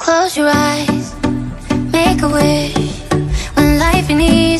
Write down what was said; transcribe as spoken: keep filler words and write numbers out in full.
Close your eyes, make a wish. When life you need